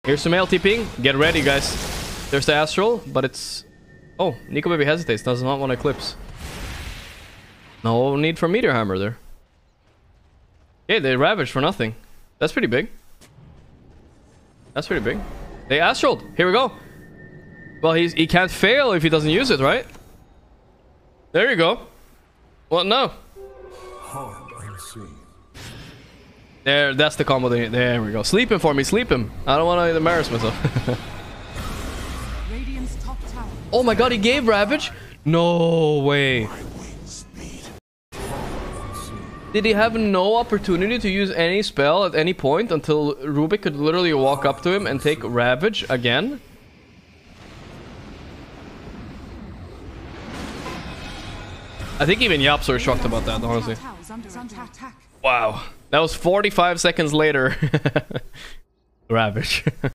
Here's some LTPing. Get ready, guys. There's the Astral, but it's... Oh, Nico Baby hesitates. Does not want to Eclipse. No need for Meteor Hammer there. Okay, they Ravage for nothing. That's pretty big. That's pretty big. They Astraled. Here we go. Well, he can't fail if he doesn't use it, right? There you go. What now? There, that's the combo. There we go. Sleep him for me. Sleep him. I don't want to embarrass myself. Oh my god, he gave Ravage? No way. Did he have no opportunity to use any spell at any point until Rubik could literally walk up to him and take Ravage again? I think even Yapso are shocked about that, honestly. Wow. That was 45 seconds later. Ravage.